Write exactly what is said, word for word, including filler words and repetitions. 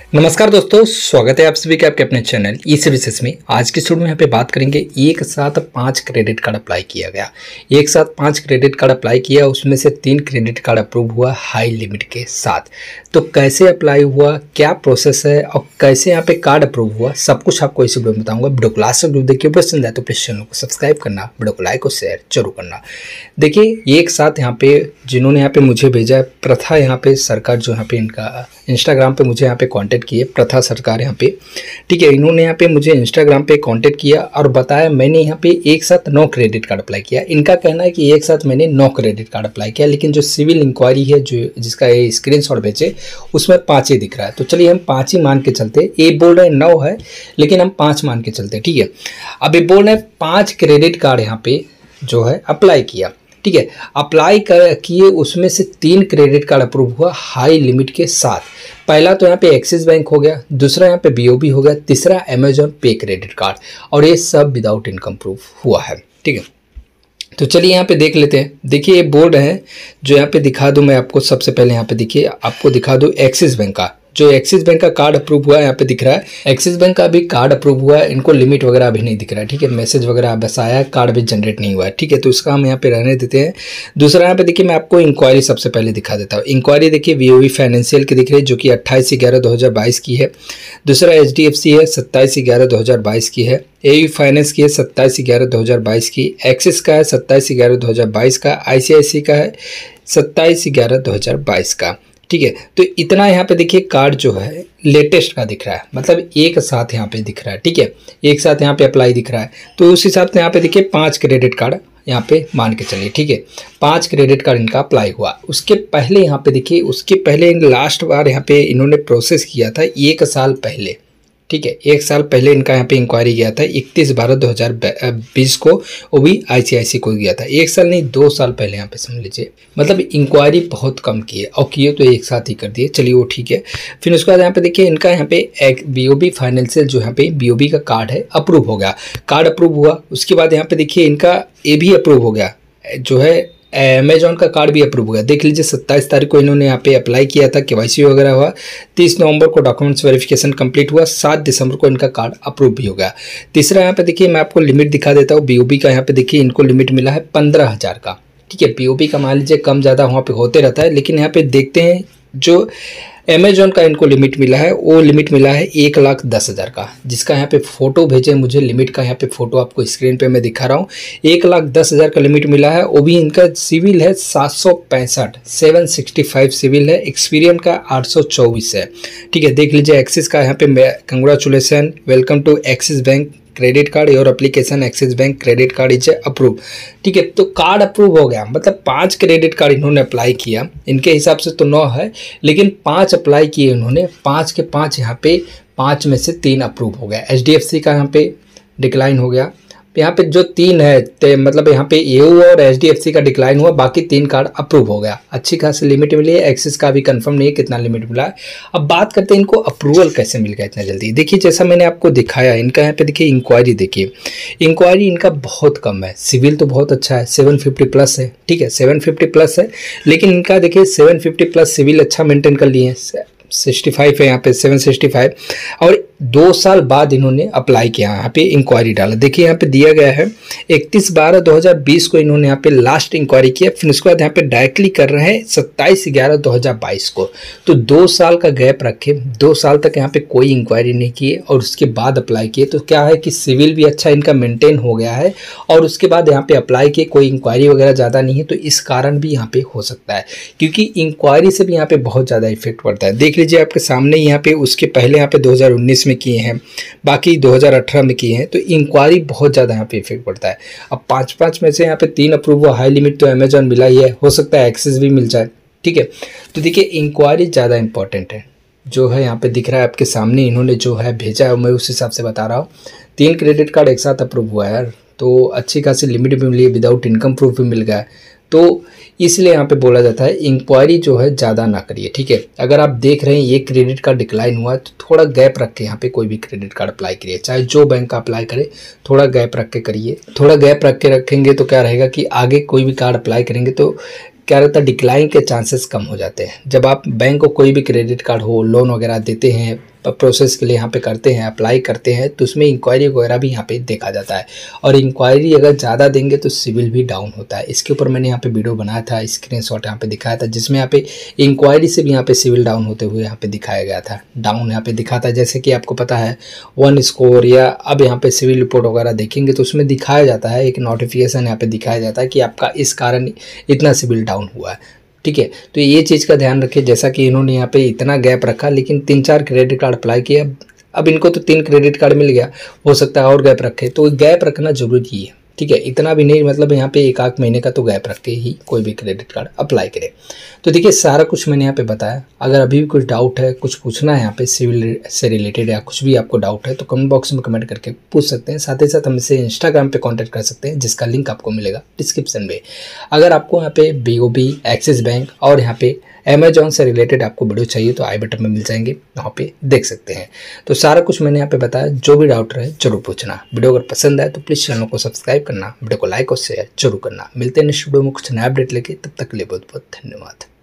नमस्कार दोस्तों, स्वागत है आप सभी का आपके अपने चैनल ई सर्विसेज में। आज की वीडियो में यहाँ पे बात करेंगे एक साथ पांच क्रेडिट कार्ड अप्लाई किया गया। एक साथ पांच क्रेडिट कार्ड अप्लाई किया, उसमें से तीन क्रेडिट कार्ड अप्रूव हुआ हाई लिमिट के साथ। तो कैसे अप्लाई हुआ, क्या प्रोसेस है और कैसे यहाँ पे कार्ड अप्रूव हुआ, सब कुछ आपको इस वीडियो में बताऊंगा। वीडियो को लास्ट तक देखिए। वीडियो पसंद आए तो प्लीज चैनल को सब्सक्राइब करना, वीडियो को लाइक और शेयर जरूर करना। देखिए, एक साथ यहाँ पे जिन्होंने यहाँ पे मुझे भेजा है प्रथा यहाँ पे सरकार, जो यहाँ पे इनका इंस्टाग्राम पे मुझे यहाँ पे कांटेक्ट किए प्रथा सरकार यहाँ पे, ठीक है। इन्होंने यहाँ पे मुझे इंस्टाग्राम पे कांटेक्ट किया और बताया मैंने यहाँ पे एक साथ नौ क्रेडिट कार्ड अप्लाई किया। इनका कहना है कि एक साथ मैंने नौ क्रेडिट कार्ड अप्लाई किया, लेकिन जो सिविल इंक्वायरी है जो जिसका ये स्क्रीनशॉट भेजे उसमें पाँच ही दिख रहा है। तो चलिए हम पाँच ही मान के चलते। ये बोल रहे हैं नौ है, लेकिन हम पाँच मान के चलते, ठीक है। अब ये बोल रहे हैं पाँच क्रेडिट कार्ड यहाँ पे जो है अप्लाई किया, ठीक है। अप्लाई कर किए, उसमें से तीन क्रेडिट कार्ड अप्रूव हुआ हाई लिमिट के साथ। पहला तो यहाँ पे एक्सिस बैंक हो गया, दूसरा यहाँ पे बीओबी हो गया, तीसरा अमेजॉन पे क्रेडिट कार्ड, और ये सब विदाउट इनकम प्रूफ हुआ है, ठीक है। तो चलिए यहाँ पे देख लेते हैं। देखिए ये बोर्ड है जो यहाँ पे दिखा दूं मैं आपको। सबसे पहले यहाँ पे देखिए, आपको दिखा दूं एक्सिस बैंक का, जो एक्सिस बैंक का कार्ड अप्रूव हुआ है यहाँ पे दिख रहा है। एक्सिस बैंक का भी कार्ड अप्रूव हुआ है, इनको लिमिट वगैरह अभी नहीं दिख रहा है, ठीक है। मैसेज वगैरह बस आया है, कार्ड भी जनरेट नहीं हुआ है, ठीक है। तो इसका हम यहाँ पे रहने देते हैं। दूसरा यहाँ पे देखिए, मैं आपको इंक्वायरी सबसे पहले दिखा देता हूँ। इंक्वायरी देखिए वीओवी फाइनेंशियल की दिख रही है, जो कि अट्ठाईस ग्यारह दो हज़ार बाईस की है। दूसरा एच डी एफ सी है, सत्ताईस ग्यारह दो हज़ार बाईस की है। ए यू फाइनेंस की है, सत्ताईस ग्यारह दो हज़ार बाईस की। एक्सिस का है सत्ताईस ग्यारह दो हज़ार बाईस का। आई सी आई सी का है सत्ताईस ग्यारह दो हज़ार बाईस का, ठीक है। तो इतना यहाँ पे देखिए कार्ड जो है लेटेस्ट का दिख रहा है, मतलब एक साथ यहाँ पे दिख रहा है, ठीक है। एक साथ यहाँ पे अप्लाई दिख रहा है। तो उस हिसाब से यहाँ पे देखिए पांच क्रेडिट कार्ड यहाँ पे मान के चलिए, ठीक है। पांच क्रेडिट कार्ड इनका अप्लाई हुआ। उसके पहले यहाँ पे देखिए, उसके पहले इन लास्ट बार यहाँ पे इन्होंने प्रोसेस किया था एक साल पहले, ठीक है। एक साल पहले इनका यहाँ पे इंक्वायरी गया था इकतीस बारह दो हज़ार बीस को, वो भी आईसीआईसी को गया था। एक साल नहीं, दो साल पहले यहाँ पे समझ लीजिए। मतलब इंक्वायरी बहुत कम की है, और किए तो एक साथ ही कर दिए, चलिए वो ठीक है। फिर उसके बाद यहाँ पे देखिए, इनका यहाँ पे एक बीओबी फाइनेंशियल जो यहाँ पे बीओबी का कार्ड है अप्रूव हो गया। कार्ड अप्रूव हुआ, उसके बाद यहाँ पे देखिए इनका ए भी अप्रूव हो गया, जो है अमेजॉन का कार्ड भी अप्रूव हो गया। देख लीजिए, सत्ताईस तारीख को इन्होंने यहाँ पे अप्लाई किया था, केवाईसी वगैरह हुआ। तीस नवंबर को डॉक्यूमेंट्स वेरिफिकेशन कंप्लीट हुआ। सात दिसंबर को इनका कार्ड अप्रूव भी हो गया। तीसरा यहाँ पे देखिए, मैं आपको लिमिट दिखा देता हूँ। बीओबी का यहाँ पे देखिए, इनको लिमिट मिला है पंद्रह हज़ार का, ठीक है। बीओबी का मान लीजिए कम ज़्यादा वहाँ पे होते रहता है, लेकिन यहाँ पे देखते हैं जो अमेजॉन का इनको लिमिट मिला है, वो लिमिट मिला है एक लाख दस हज़ार का, जिसका यहाँ पे फोटो भेजे मुझे। लिमिट का यहाँ पे फोटो आपको स्क्रीन पे मैं दिखा रहा हूँ। एक लाख दस हज़ार का लिमिट मिला है। वो भी इनका सिविल है सात सौ पैंसठ, सेवन सिक्सटी फाइव सिविल है। एक्सपीरियंस का आठ सौ चौबीस है, ठीक है। देख लीजिए, एक्सिस का यहाँ पे congratulation, welcome to Axis bank credit card, your application Axis bank credit card is approve, ठीक है। तो कार्ड अप्रूव हो गया, मतलब पांच क्रेडिट कार्ड इन्होंने अप्लाई किया। इनके हिसाब से तो नौ है, लेकिन पांच अप्लाई किए इन्होंने। पांच के पांच यहाँ पे, पांच में से तीन अप्रूव हो गया। एच डी एफ सी का यहाँ पे डिक्लाइन हो गया। यहाँ पे जो तीन है, मतलब यहाँ पे ए यू और एच डी एफ सी का डिक्लाइन हुआ, बाकी तीन कार्ड अप्रूव हो गया। अच्छी खासी लिमिट मिली है। एक्सिस का भी कंफर्म नहीं है कितना लिमिट मिला है। अब बात करते हैं इनको अप्रूवल कैसे मिल गया इतना जल्दी। देखिए, जैसा मैंने आपको दिखाया, इनका यहाँ पे देखिए इंक्वायरी, देखिए इंक्वायरी इनका बहुत कम है। सिविल तो बहुत अच्छा है, सेवन फिफ्टी प्लस है, ठीक है। सेवन फिफ्टी प्लस है, लेकिन इनका देखिए सेवन फिफ्टी प्लस सिविल अच्छा मेंटेन कर लिए हैं। सिक्सटी फाइव है यहाँ पे, सेवन सिक्सटी फाइव, और दो साल बाद इन्होंने अप्लाई किया, यहाँ पे इंक्वायरी डाला। देखिए यहाँ पे दिया गया है इकतीस बारह दो हज़ार बीस को इन्होंने यहाँ पे लास्ट इंक्वायरी किया। फिर उसके बाद यहाँ पे डायरेक्टली कर रहे हैं सत्ताईस ग्यारह दो हज़ार बाईस को। तो दो साल का गैप रखे, दो साल तक यहाँ पे कोई इंक्वायरी नहीं किए और उसके बाद अप्लाई किए। तो क्या है कि सिविल भी अच्छा इनका मेंटेन हो गया है, और उसके बाद यहाँ पे अप्लाई किए, कोई इंक्वायरी वगैरह ज़्यादा नहीं है। तो इस कारण भी यहाँ पे हो सकता है, क्योंकि इंक्वायरी से भी यहाँ पे बहुत ज़्यादा इफेक्ट पड़ता है। देख लीजिए आपके सामने, यहाँ पे उसके पहले यहाँ पे दो हज़ार उन्नीस में किए हैं, बाकी दो हज़ार अठारह में किए हैं। तो इंक्वायरी बहुत ज़्यादा यहाँ पे इफेक्ट पड़ता है। अब पाँच पाँच में से यहाँ पे तीन अप्रूव हुआ। हाई लिमिट तो अमेजॉन मिला ही है, हो सकता है एक्सिस भी मिल जाए, ठीक है। तो देखिए, इंक्वायरी ज़्यादा इंपॉर्टेंट है। जो है यहाँ पे दिख रहा है आपके सामने, इन्होंने जो है भेजा है, मैं उस हिसाब से बता रहा हूँ। तीन क्रेडिट कार्ड एक साथ अप्रूव हुआ है यार, तो अच्छी खासी लिमिट भी मिली है, विदाउट इनकम प्रूफ भी मिल गया है। तो इसलिए यहाँ पे बोला जाता है इंक्वायरी जो है ज़्यादा ना करिए, ठीक है। अगर आप देख रहे हैं ये क्रेडिट कार्ड डिक्लाइन हुआ है, तो थोड़ा गैप रख के यहाँ पे कोई भी क्रेडिट कार्ड अप्लाई करिए, चाहे जो बैंक का अप्लाई करे, थोड़ा गैप रख के करिए। थोड़ा गैप रख के रखेंगे तो क्या रहेगा कि आगे कोई भी कार्ड अप्लाई करेंगे तो क्या रहता है, डिक्लाइन के चांसेस कम हो जाते हैं। जब आप बैंक को कोई भी क्रेडिट कार्ड हो, लोन वगैरह देते हैं, प्रोसेस के लिए यहाँ पे करते हैं, अप्लाई करते हैं, तो उसमें इंक्वायरी वगैरह भी यहाँ पे देखा जाता है। और इंक्वायरी अगर ज़्यादा देंगे तो सिविल भी डाउन होता है। इसके ऊपर मैंने यहाँ पे वीडियो बनाया था, स्क्रीनशॉट यहाँ पे दिखाया था, जिसमें यहाँ पे इंक्वायरी से भी यहाँ पे सिविल डाउन होते हुए यहाँ पे दिखाया गया था। डाउन यहाँ पे दिखा था, जैसे कि आपको पता है वन स्कोर या अब यहाँ पे सिविल रिपोर्ट वगैरह देखेंगे तो उसमें दिखाया जाता है, एक नोटिफिकेशन यहाँ पे दिखाया जाता है कि आपका इस कारण इतना सिविल डाउन हुआ है। ठीक है, तो ये चीज़ का ध्यान रखिए। जैसा कि इन्होंने यहाँ पे इतना गैप रखा, लेकिन तीन चार क्रेडिट कार्ड अप्लाई किया, अब इनको तो तीन क्रेडिट कार्ड मिल गया, हो सकता है और गैप रखे, तो गैप रखना जरूरी है। ठीक है, इतना भी नहीं, मतलब यहाँ पे एक आध महीने का तो गैप रख के ही कोई भी क्रेडिट कार्ड अप्लाई करे। तो देखिए सारा कुछ मैंने यहाँ पे बताया। अगर अभी भी कुछ डाउट है, कुछ पूछना है यहाँ पे सिविल से रिलेटेड या कुछ भी आपको डाउट है तो कमेंट बॉक्स में कमेंट करके पूछ सकते हैं। साथ ही साथ हमसे इंस्टाग्राम पे कांटेक्ट कर सकते हैं, जिसका लिंक आपको मिलेगा डिस्क्रिप्शन में। अगर आपको यहाँ पे B O B, Axis bank और यहाँ पे अमेजॉन से रिलेटेड आपको वीडियो चाहिए तो आई बटन में मिल जाएंगे, वहाँ पे देख सकते हैं। तो सारा कुछ मैंने यहाँ पे बताया, जो भी डाउट रहे जरूर पूछना। वीडियो अगर पसंद आए तो प्लीज़ चैनल को सब्सक्राइब करना, वीडियो को लाइक और शेयर जरूर करना। मिलते हैं नेक्स्ट वीडियो में कुछ नया अपडेट लेके, तब तक के लिए बहुत बहुत धन्यवाद।